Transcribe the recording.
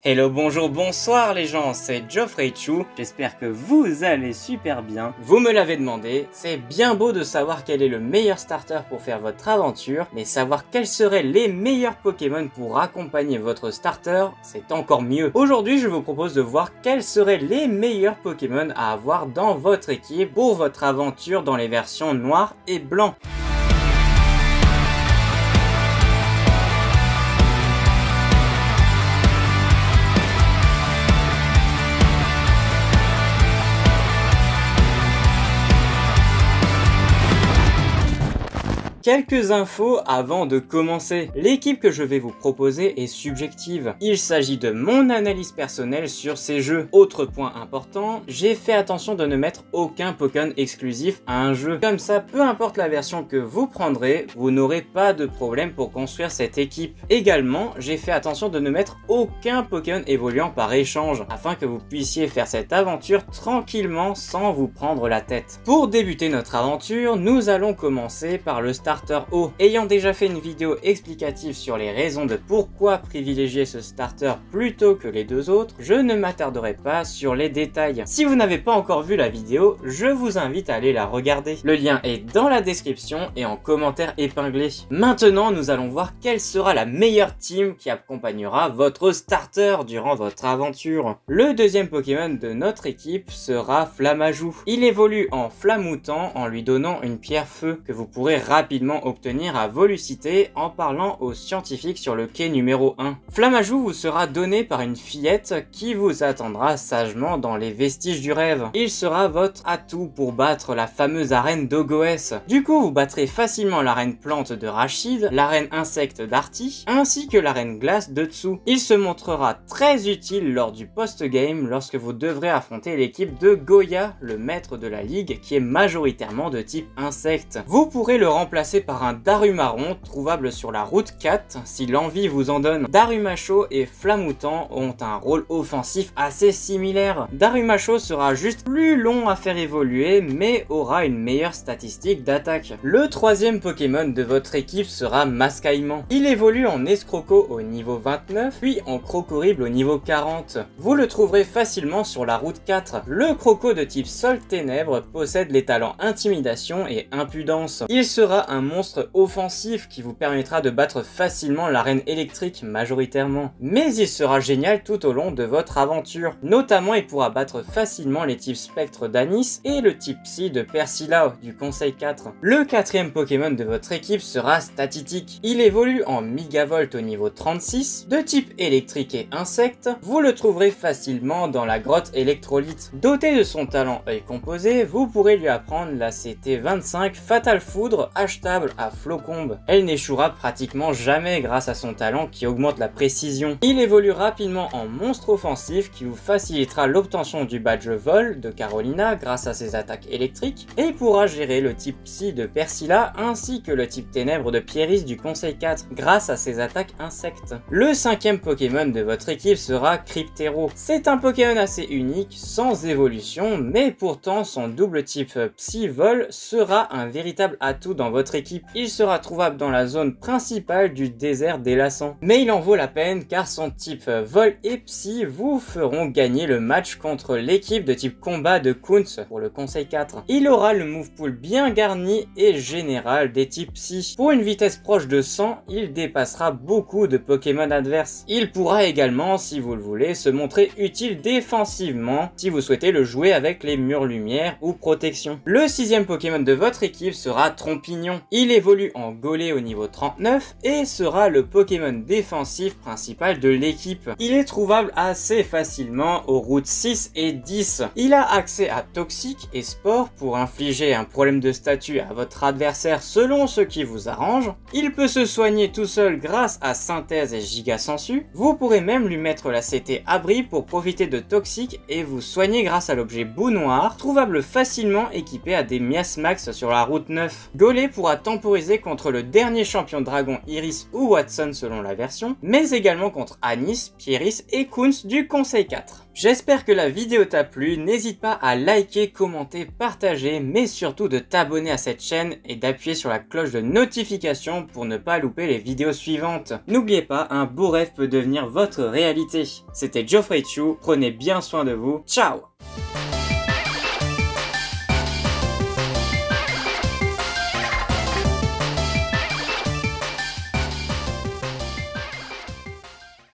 Hello, bonjour, bonsoir les gens, c'est Geoffrey Chou, j'espère que vous allez super bien. Vous me l'avez demandé, c'est bien beau de savoir quel est le meilleur starter pour faire votre aventure, mais savoir quels seraient les meilleurs Pokémon pour accompagner votre starter, c'est encore mieux. Aujourd'hui, je vous propose de voir quels seraient les meilleurs Pokémon à avoir dans votre équipe pour votre aventure dans les versions noires et blanc. Quelques infos avant de commencer. L'équipe que je vais vous proposer est subjective. Il s'agit de mon analyse personnelle sur ces jeux. Autre point important, j'ai fait attention de ne mettre aucun Pokémon exclusif à un jeu. Comme ça, peu importe la version que vous prendrez, vous n'aurez pas de problème pour construire cette équipe. Également, j'ai fait attention de ne mettre aucun Pokémon évoluant par échange, afin que vous puissiez faire cette aventure tranquillement sans vous prendre la tête. Pour débuter notre aventure, nous allons commencer par le starter haut. Ayant déjà fait une vidéo explicative sur les raisons de pourquoi privilégier ce starter plutôt que les deux autres, je ne m'attarderai pas sur les détails. Si vous n'avez pas encore vu la vidéo, je vous invite à aller la regarder. Le lien est dans la description et en commentaire épinglé. Maintenant, nous allons voir quelle sera la meilleure team qui accompagnera votre starter durant votre aventure. Le deuxième Pokémon de notre équipe sera Flammajou. Il évolue en Flamoutant en lui donnant une pierre feu que vous pourrez rapidement obtenir à Volucité en parlant aux scientifiques sur le quai numéro 1. Flammajou vous sera donné par une fillette qui vous attendra sagement dans les vestiges du rêve. Il sera votre atout pour battre la fameuse arène d'Ogoès. Du coup, vous battrez facilement l'arène plante de Rachid, l'arène insecte d'Arty, ainsi que l'arène glace de Tsu. Il se montrera très utile lors du post-game lorsque vous devrez affronter l'équipe de Goya, le maître de la ligue qui est majoritairement de type insecte. Vous pourrez le remplacer par un Darumaron trouvable sur la route 4 si l'envie vous en donne. Darumacho et Flamoutant ont un rôle offensif assez similaire. Darumacho sera juste plus long à faire évoluer mais aura une meilleure statistique d'attaque. Le troisième Pokémon de votre équipe sera Mascaïman. Il évolue en Escroco au niveau 29 puis en Crocorible au niveau 40. Vous le trouverez facilement sur la route 4. Le Croco de type Sol Ténèbres possède les talents Intimidation et Impudence. Il sera un monstre offensif qui vous permettra de battre facilement l'arène électrique majoritairement. Mais il sera génial tout au long de votre aventure. Notamment, il pourra battre facilement les types Spectre d'Anis et le type Psy de Persilao du Conseil 4. Le quatrième Pokémon de votre équipe sera Statitique. Il évolue en Migavolt au niveau 36, de type électrique et insecte. Vous le trouverez facilement dans la grotte électrolyte. Doté de son talent œil composé, vous pourrez lui apprendre la CT25 Fatal Foudre achetable à Flocombe. Elle n'échouera pratiquement jamais grâce à son talent qui augmente la précision. Il évolue rapidement en monstre offensif qui vous facilitera l'obtention du badge vol de Carolina grâce à ses attaques électriques et pourra gérer le type Psy de Persila ainsi que le type Ténèbres de Pieris du Conseil 4 grâce à ses attaques insectes. Le cinquième Pokémon de votre équipe sera Cryptero. C'est un Pokémon assez unique, sans évolution, mais pourtant son double type Psy vol sera un véritable atout dans votre équipe. Il sera trouvable dans la zone principale du désert des Lassans. Mais il en vaut la peine car son type vol et psy vous feront gagner le match contre l'équipe de type combat de Kunz pour le Conseil 4. Il aura le move pool bien garni et général des types psy. Pour une vitesse proche de 100, il dépassera beaucoup de Pokémon adverses. Il pourra également, si vous le voulez, se montrer utile défensivement si vous souhaitez le jouer avec les murs lumière ou protection. Le sixième Pokémon de votre équipe sera Trompignon. Il évolue en Golé au niveau 39 et sera le Pokémon défensif principal de l'équipe. Il est trouvable assez facilement aux routes 6 et 10. Il a accès à Toxique et Sport pour infliger un problème de statut à votre adversaire selon ce qui vous arrange. Il peut se soigner tout seul grâce à Synthèse et Giga Sensu. Vous pourrez même lui mettre la CT Abri pour profiter de Toxique et vous soigner grâce à l'objet Bout Noir, trouvable facilement équipé à des Miasmax sur la route 9. Golé pourra sera temporisé contre le dernier champion dragon Iris ou Watson selon la version, mais également contre Anis, Pieris et Kunz du Conseil 4. J'espère que la vidéo t'a plu, n'hésite pas à liker, commenter, partager, mais surtout de t'abonner à cette chaîne et d'appuyer sur la cloche de notification pour ne pas louper les vidéos suivantes. N'oubliez pas, un beau rêve peut devenir votre réalité. C'était Geoffrey Chu, prenez bien soin de vous, ciao!